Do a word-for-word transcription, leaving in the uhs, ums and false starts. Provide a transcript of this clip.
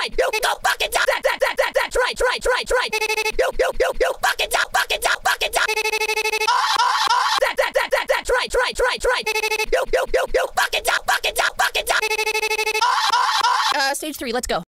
right. You go fucking down. That, that, that, that, that's right, right, right, right. You, you, you, you fucking down, fucking down, fucking down. That, that, that, that, that's right, right, right, right. You, you, you, you fucking down, fucking down, fucking down. Uh, stage three, let's go.